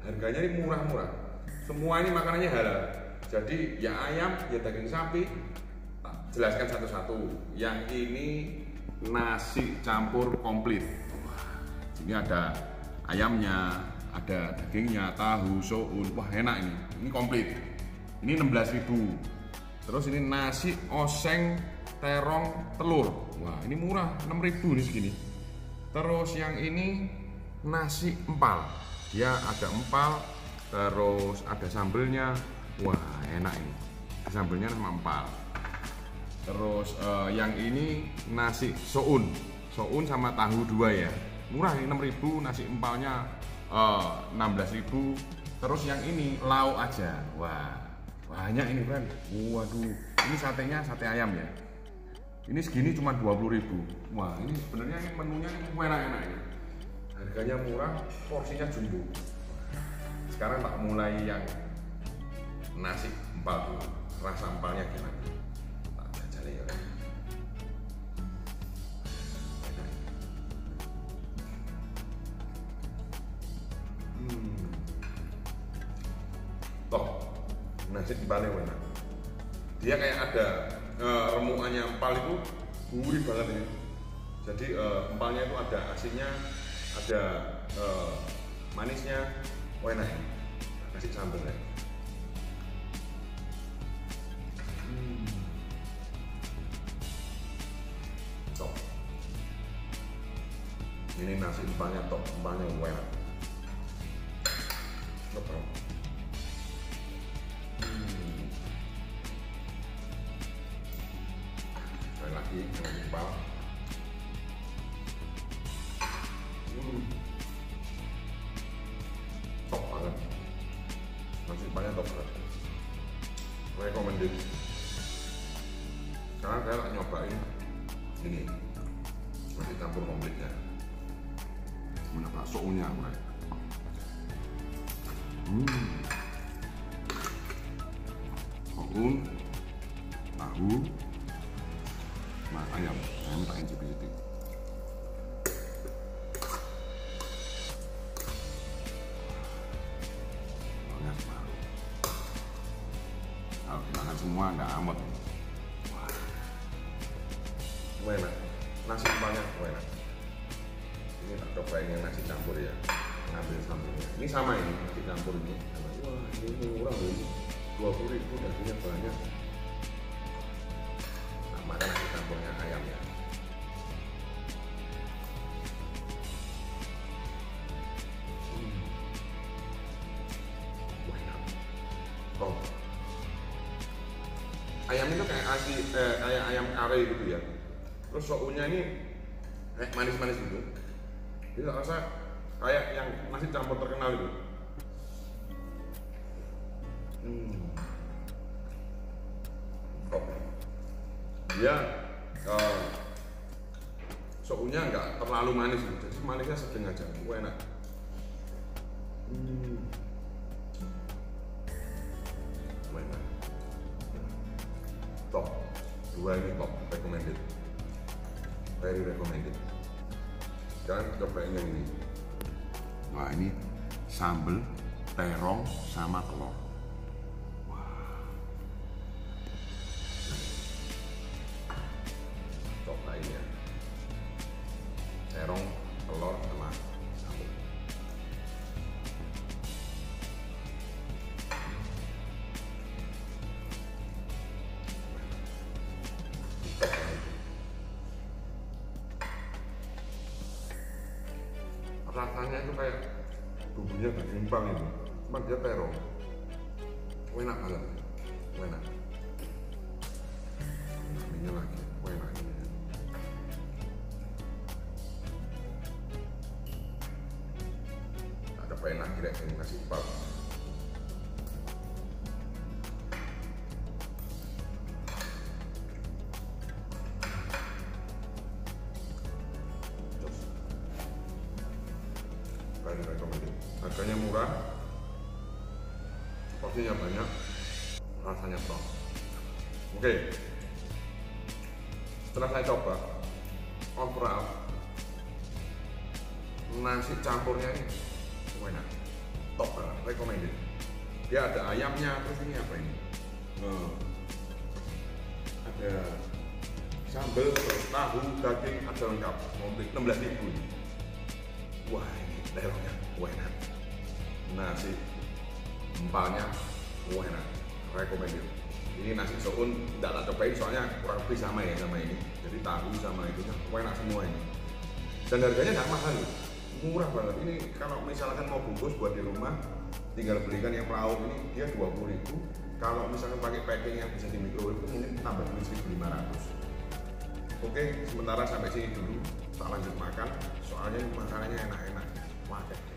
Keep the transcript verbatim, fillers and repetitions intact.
harganya ini murah-murah. Semua ini makanannya halal. Jadi ya ayam, ya daging sapi. Jelaskan satu-satu. Yang ini nasi campur komplit. Wah, ini ada ayamnya, ada dagingnya, tahu, soun. Wah, enak ini. Ini komplit. Ini enam belas ribu. Terus ini nasi oseng terong telur. Wah, ini murah, enam ribu nih segini. Terus yang ini nasi empal. Dia ada empal, terus ada sambelnya. Wah, enak ini. Sambelnya sama empal. Terus uh, yang ini nasi soun. Soun sama tahu dua ya. Murah ini enam ribu, nasi empalnya uh, enam belas ribu. Terus yang ini lauk aja. Wah, banyak ini kan. Waduh, ini satenya sate ayam ya. Ini segini cuma dua puluh ribu. Wah, ini sebenarnya ini menunya ini enak-enak ini. Harganya murah, porsinya jumbo. Sekarang tak mulai yang nasi empal dulu. Rasa empalnya gimana? Tak jajal ya. Hmm. Toh, nasi empalnya enak. Dia kayak ada uh, remuannya empal itu gurih banget ini. Jadi uh, empalnya itu ada asinnya, ada uh, manisnya, wah enak. Kasih sambal ya. Hmm. Top. Ini nasi empalnya top, empalnya enak. Top. Hmm. Sekali lagi yang empal. Hmm. Top banget. Nasi empalnya top banget. Recommended. Sekarang saya tak nyobain ini nasi campur komplitnya. Mana baksonya mulai. Hmm. Soun, tahu, nah ayam. Ayam tak incip-incip. Kalau dimakan semua nggak amat. Wah, enak. Nasi empalnya enak. Ini tak cobain yang nasi campur ya. Ngambil sambelnya. Ini sama ini nasi campur ini. Wah, ini murah loh. dua puluh ribu dagingnya banyak. Nah, makan nasi campurnya ayam ya. Hmm. Wah, enak. Oh. Ayam itu kayak asli eh, kayak ayam kare gitu ya. Terus sounnya ini kayak manis-manis gitu. Jadi rasa kayak yang nasi campur terkenal itu. Hmm. Oh. Dia uh, sounnya nggak terlalu manis gitu. Jadi manisnya sedang aja. Wah, enak. Hmm. Wah, enak. Top, dua ini top, recommended, very recommended. Jangan cobain yang ini. Wah, ini sambal terong sama telur. Wah, cobain ya. Terong, telur sama sambal. Rasanya itu kayak bumbunya daging empal itu, cuma dia terong. Enak banget, enak. Minyak lagi, enak. Ada enak kira ini nasi empal. Harganya murah, porsinya banyak, rasanya top. Oke, setelah saya coba overall nasi campurnya ini enak, top banget. recommended. Dia ada ayamnya, terus ini apa ini? Nah, ada sambal, terus tahu, daging, ada lengkap, komplit enam belas ribu. Wah ini terongnya, wah enak. Nasi empalnya, wah enak, recommended. Ini nasi soun tidak tak cobain soalnya kurang lebih sama ya sama ini. Jadi tahu sama itu enak semua ini. Dan harganya nggak mahal, murah banget. Ini kalau misalkan mau bungkus buat di rumah, tinggal belikan yang pelaut ini dia dua puluh ribu. Kalau misalkan pakai packing yang bisa di microwave itu mungkin tambah seribu lima ratus. Oke, sementara sampai sini dulu. Tak lanjut makan, soalnya makanannya enak-enak. Wah,